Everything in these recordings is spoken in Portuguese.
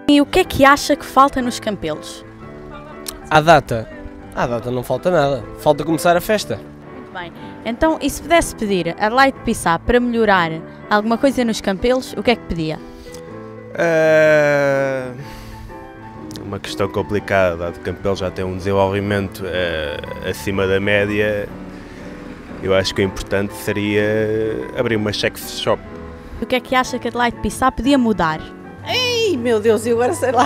E o que é que acha que falta nos Campelos? À data não falta nada, falta começar a festa. Muito bem. Então, e se pudesse pedir a Adelaide Pissá para melhorar alguma coisa nos Campelos, o que é que pedia? Uma questão complicada, dado que Campelos já tem um desenvolvimento acima da média. Eu acho que o importante seria abrir uma sex shop. O que é que acha que a Adelaide Pissá podia mudar? Ei, meu Deus, eu agora sei lá.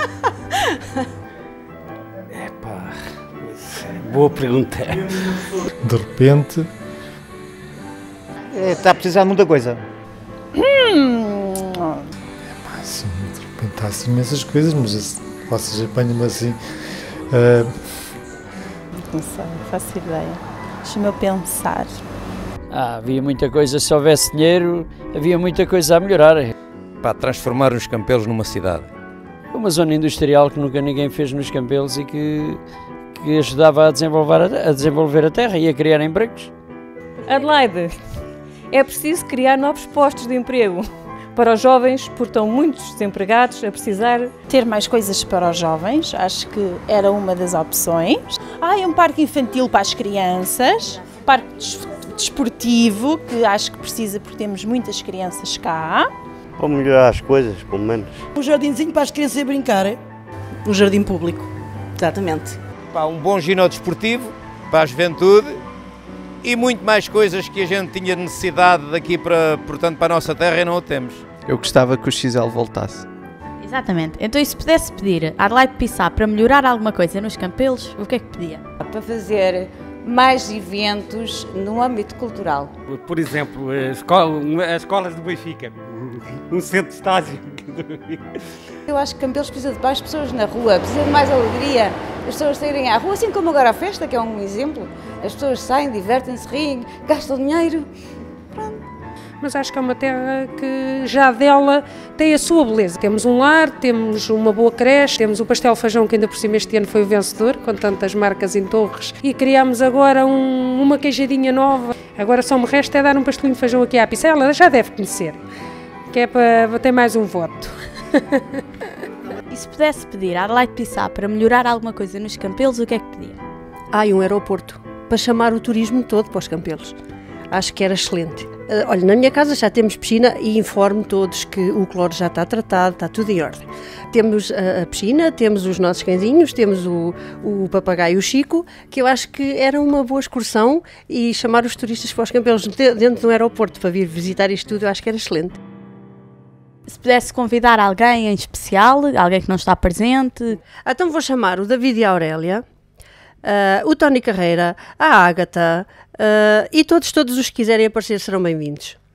Epá, boa pergunta. De repente... Está a precisar de muita coisa. Sim, de repente há assim imensas coisas, mas vocês apanham-me assim. Não sei, não faço ideia. Deixa-me eu pensar. Havia muita coisa, se houvesse dinheiro, havia muita coisa a melhorar. Para transformar os Campelos numa cidade. Uma zona industrial que nunca ninguém fez nos Campelos e que ajudava a desenvolver a terra e a criar empregos. Adelaide, é preciso criar novos postos de emprego para os jovens, porque estão muitos desempregados a precisar. Ter mais coisas para os jovens, acho que era uma das opções. Um parque infantil para as crianças, parque desportivo, que acho que precisa porque temos muitas crianças cá. Para melhorar as coisas, pelo menos. Um jardinzinho para as crianças brincar, é? Um jardim público, exatamente. Um bom ginásio desportivo para a juventude e muito mais coisas que a gente tinha necessidade daqui portanto, para a nossa terra e não o temos. Eu gostava que o XL voltasse. Exatamente. Então, e se pudesse pedir a Adelaide Pissá para melhorar alguma coisa nos Campelos, o que é que pedia? Para fazer mais eventos no âmbito cultural. Por exemplo, as escolas do Benfica, um centro de estágio. Eu acho que Campelos precisa de mais pessoas na rua, precisa de mais alegria, as pessoas saírem à rua, assim como agora a festa, que é um exemplo. As pessoas saem, divertem-se, riem, gastam dinheiro. Pronto. Mas acho que é uma terra que já dela tem a sua beleza. Temos um lar, temos uma boa creche, temos o pastel feijão que ainda por cima este ano foi o vencedor, com tantas marcas em Torres. E criámos agora uma queijadinha nova. Agora só me resta é dar um pastelinho de feijão aqui à Pissá, ela já deve conhecer, que é para ter mais um voto. E se pudesse pedir à Adelaide Pissá para melhorar alguma coisa nos Campelos, o que é que pedia? Um aeroporto, para chamar o turismo todo para os Campelos. Acho que era excelente. Olha, na minha casa já temos piscina e informo todos que o cloro já está tratado, está tudo em ordem. Temos a piscina, temos os nossos cãezinhos, temos o papagaio Chico, que eu acho que era uma boa excursão e chamar os turistas para os Campelos dentro do aeroporto para vir visitar isto tudo, eu acho que era excelente. Se pudesse convidar alguém em especial, alguém que não está presente... Então vou chamar o David e a Aurélia, o Tony Carreira, a Ágata e todos os que quiserem aparecer serão bem-vindos.